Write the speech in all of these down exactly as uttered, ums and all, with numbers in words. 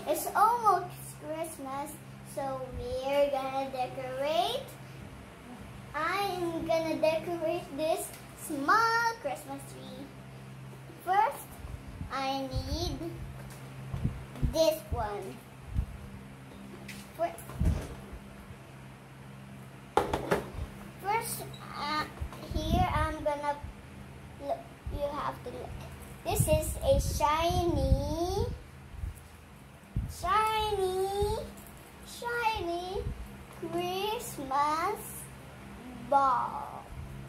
It's almost Christmas, so we're gonna decorate. I'm gonna decorate this small Christmas tree. First, I need this one. First, first uh, here I'm gonna look. You have to look. This is a shiny, shiny, shiny Christmas ball.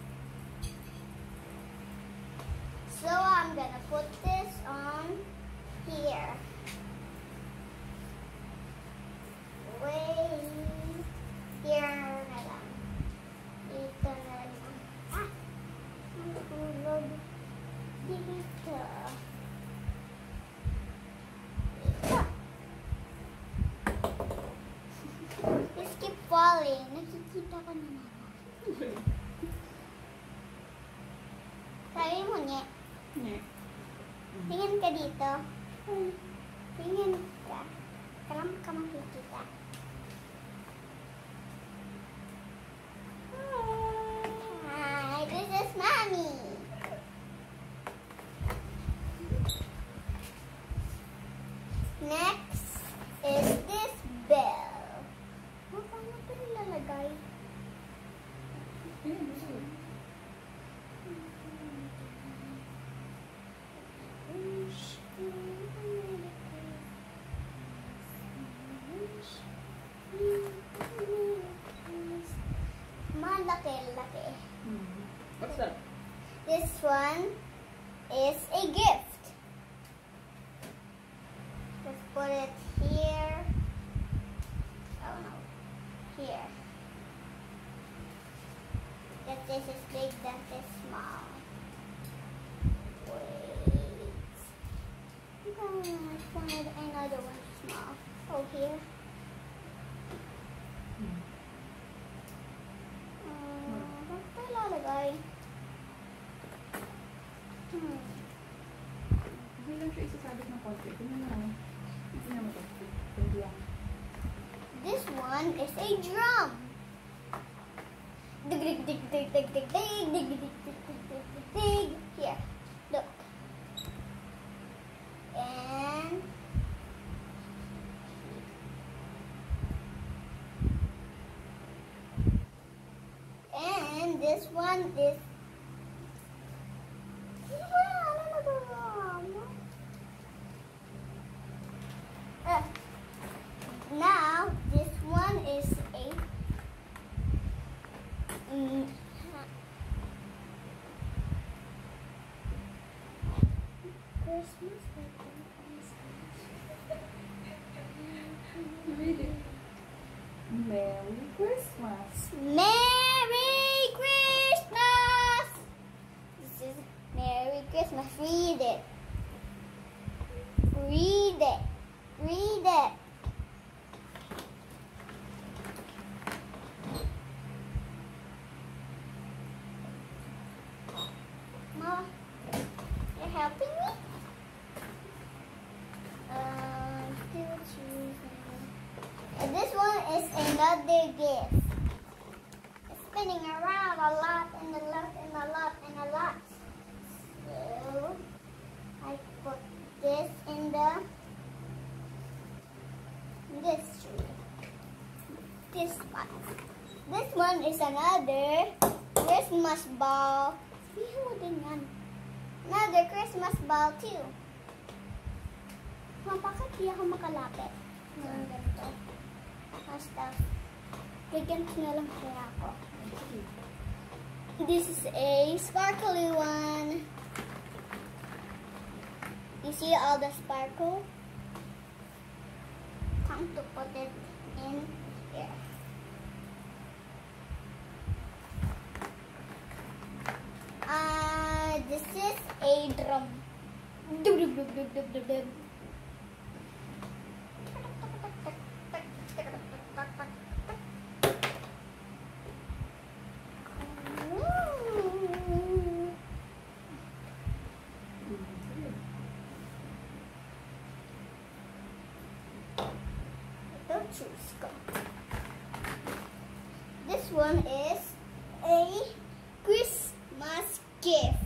So I'm gonna put this on here. Wait, here na lang. Dito na lang. Ah! Mahulog. Dito. Dito. Just keep falling. Nakikita ko na naman. Sabi mo, nye. Nye. Tingin ka dito. Tingin ka. Kalam ka makikita. Hi, this is Mommy. Next is this bell. Oh, paano ito nilalagay? Malaki-laki. What's that? This one is a gift. Let's put it here. Oh no, here. That this is big, that is small. Wait. Oh, I found another one small. Oh, here. Hmm. Hindi lang siya isasabit ng konti. Tingnan mo. Tingnan mo ito. Tingnan lang. This one is a drum. Dig dig dig dig dig dig dig dig dig dig dig dig dig dig. Here, look. And and this one is. Uh, now this one is a mm, Christmas. Read it. Merry Christmas. Merry Christmas. This is Merry Christmas. Read it. Read it. Read it. Mom, you're helping me? Uh, I'm still choosing. And this one is another gift. It's spinning around a lot and a lot and a lot and a lot. So I put this in the this tree. This one. This one is another Christmas ball. Sabihin mo din yan. Another Christmas ball too. Ma, bakit di ako makalapit? Ngayon ganito. Basta, gaganto na lang kaya ako. This is a sparkly one. You see all the sparkle? Time to put it in here. Uh, this is a drum. Dub, dub, dub, dub, dub, dub, dub. choose ko. This one is a Christmas gift.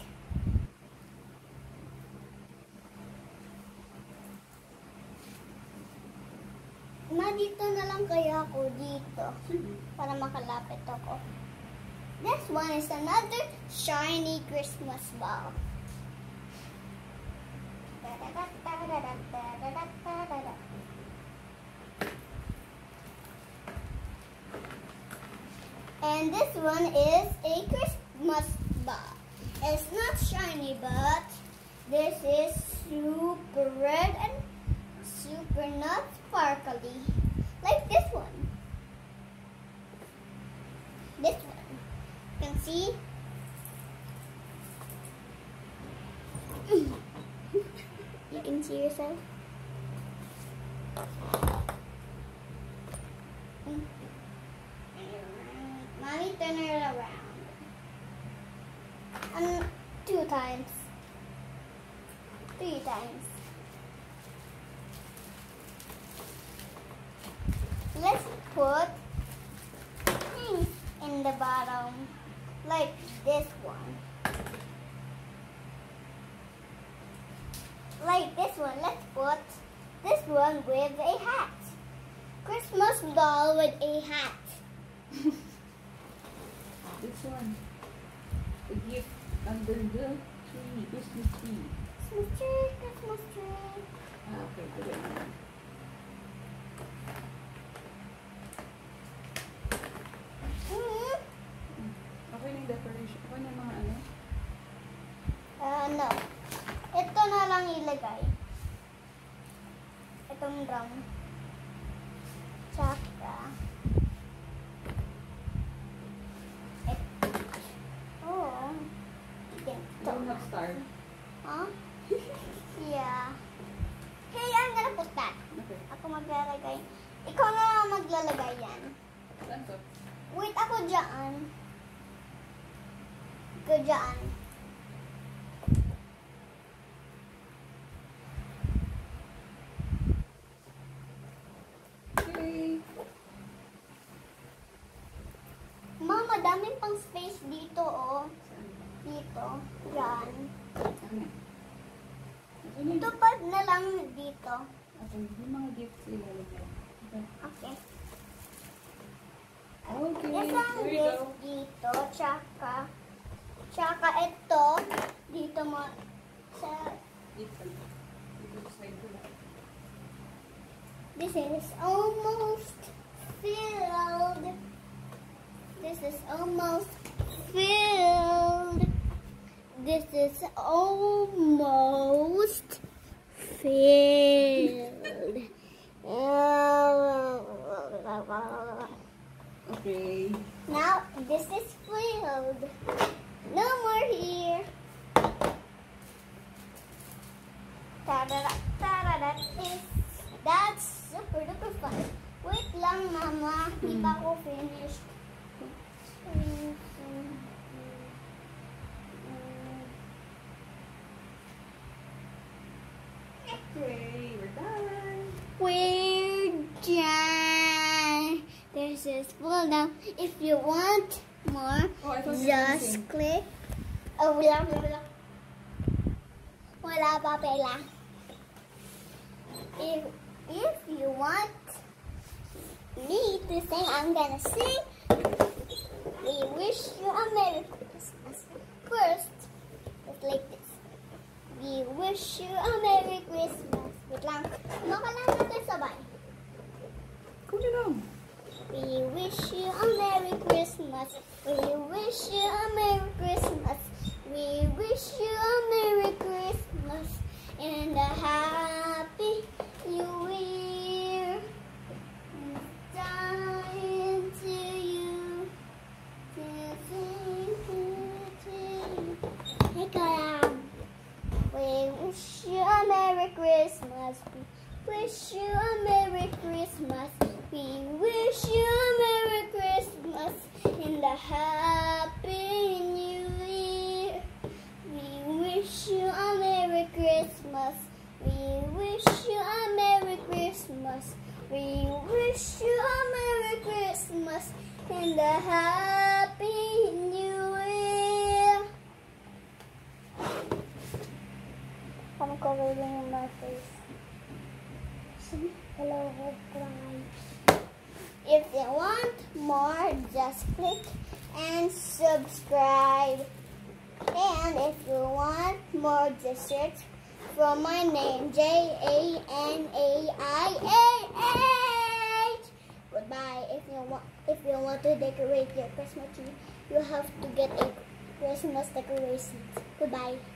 Ma, dito na lang kaya ako dito para makalapit ako. This one is another shiny Christmas ball. And this one is a Christmas ball. It's not shiny, but this is super red and super not sparkly. Like this one. This one. You can see. You can see yourself. Mommy, turn it around. And two times. Three times. Let's put things in the bottom, like this one. Like this one, let's put this one with a hat. Christmas doll with a hat. This one. A gift under the tree. Christmas tree. Christmas tree, Christmas tree. Ah, okay. Okay. Mm-hmm. Okay na yung decoration. Okay na yung mga ano. Uh, no. Ito na lang ilagay. Itong drum. Tsaka. Ito. Oh. You Ito. don't have star. Huh? Yeah. Hey, I'm gonna put that. Okay. Ako maglalagay. Ikaw na lang maglalagay yan. Saan to? Wait, ako dyan. Ikaw dyan. Okay. Ma, madaming pang space dito, oh. Saan? Dito. Dyan. Ano? Ano Ito pa na lang dito. Okay. Yung mga gifts ilalagay. Okay. Okay. Okay. Isang Here we gift go. dito, tsaka, tsaka ito, dito mo, sa, Dito. Dito sa side ko lang. this is almost filled. This is almost filled. This is almost filled. Okay. Now this is filled. No more here. Ta-da-da, ta-da-da, is that's super duper fun. Wait lang, Mama. Hindi pa ako finished. Okay. We're done. We're done. This is full now. If you want more, Oh, I thought you were gonna just sing. click. Oh, wala, wala. Wala pa pala. If, if you want me to sing, I'm gonna sing. We wish you a Merry Christmas. First, it's like this. We wish you a Merry Christmas. Wait lang. Maka lang natin sabay. Kunin lang. We wish you a Merry Christmas. We wish you a Merry Christmas. We wish you a Merry Christmas and a Happy New Year. Dying to you. To sing to you. Hey, Kalam. We wish you a Merry Christmas. We wish you a Merry Christmas. We wish you a Merry Christmas and a Happy New Year. We wish you a Merry Christmas. We wish you a Merry Christmas. We wish and a happy new year. I'm covering in my face. See? Hello, guys. If you want more, just click and subscribe. And if you want more, just search for my name, J A N A I A H. Goodbye. If you want, if you want to decorate your Christmas tree, you have to get a Christmas decoration. Goodbye.